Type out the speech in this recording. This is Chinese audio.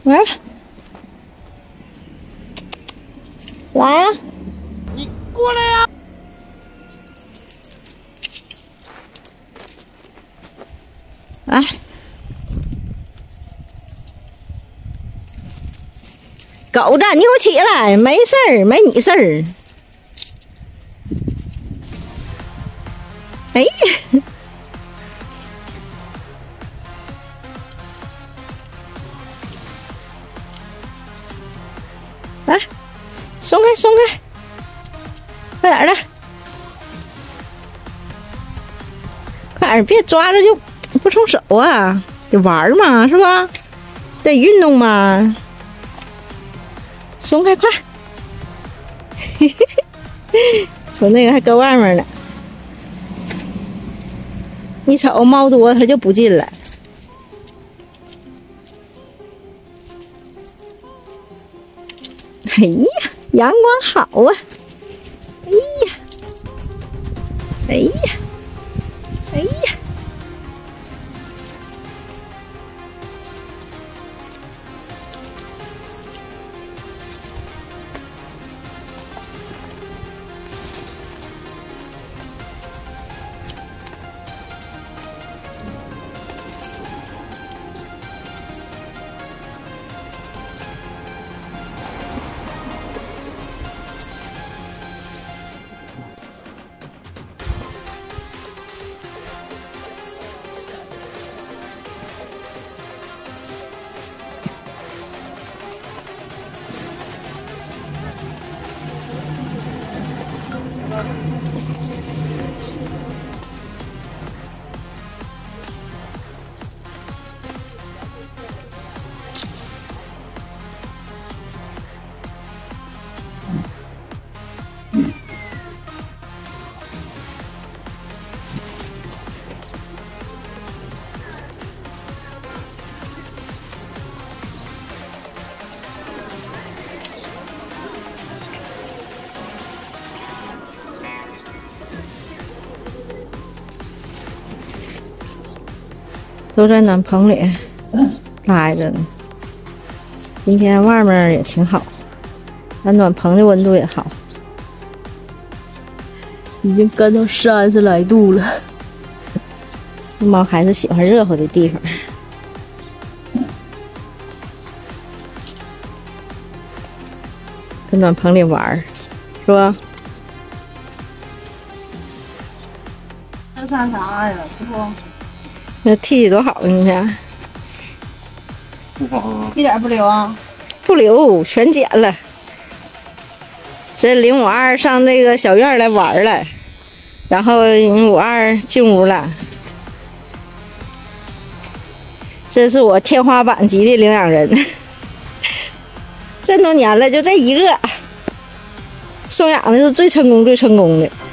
来，来呀！ 你过来呀！ 来，狗子，你给我起来！没事儿，没你事儿。哎呀！来，松开，松开，快点的，快点，别抓着就不松手啊！得玩嘛，是吧？得运动嘛。松开，快！嘿嘿嘿，瞅那个还搁外面呢。你瞅猫多，它就不进来。哎呀，阳光好啊！哎呀，哎呀，哎呀！都在暖棚里待着呢。今天外面也挺好，咱暖棚的温度也好，已经干到30来度了。猫还是喜欢热乎的地方，跟暖棚里玩，是吧？ 这干啥呀？这不。 那剃多好，你看， 不好啊，一点不留啊， 不留，全剪了。这领我二上这个小院来玩了，然后我二进屋了。这是我天花板级的领养人，这么多年了，就这一个，收养的是最成功、最成功的。